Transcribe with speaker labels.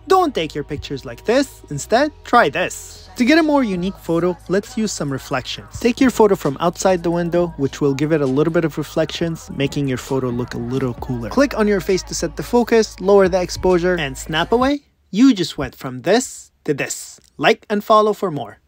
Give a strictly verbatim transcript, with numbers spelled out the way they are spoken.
Speaker 1: Don't take your pictures like this. Instead, try this. To get a more unique photo, let's use some reflections. Take your photo from outside the window, which will give it a little bit of reflections, making your photo look a little cooler. Click on your face to set the focus, lower the exposure, and snap away. You just went from this to this. Like and follow for more.